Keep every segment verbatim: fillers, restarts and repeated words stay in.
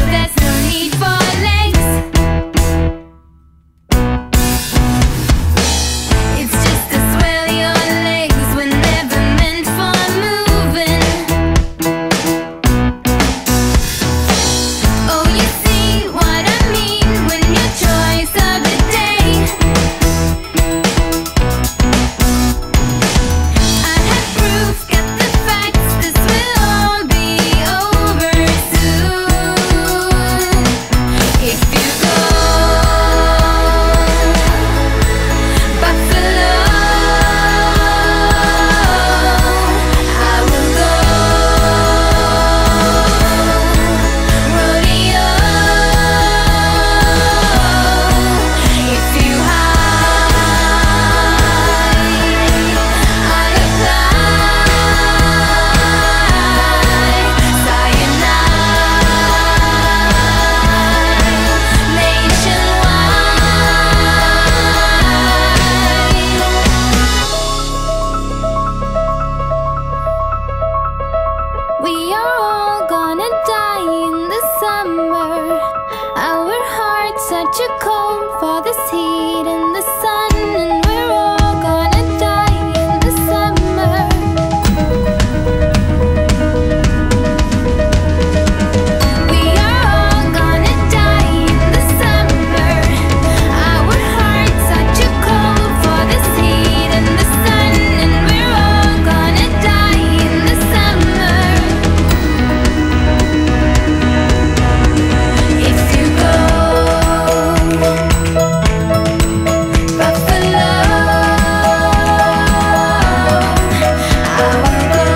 there's no need for legs. It's just to swell your legs when never meant for moving. Oh, you see what I mean when your choice of the day. I have proof, got the facts, this will all be over soon. If you go Buffalo, I will go rodeo. If you hide, I'll apply cyanide nationwide. We are all gonna die in the summer. Our hearts are too cold for this heat in the sun, and we're all gonna die in the summer. We are all gonna die in the summer. Our hearts are too cold for this heat in the sun, and we're all gonna die in the summer. If you go Buffalo, I will go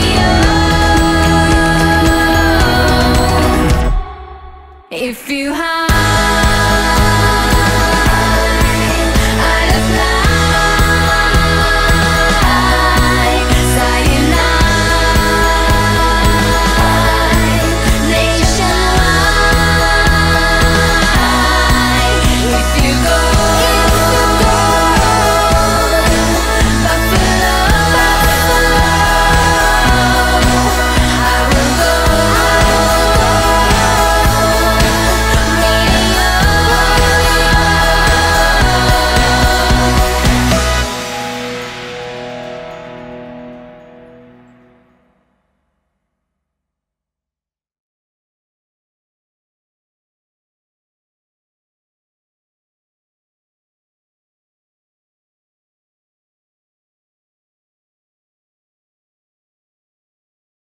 rodeo. If you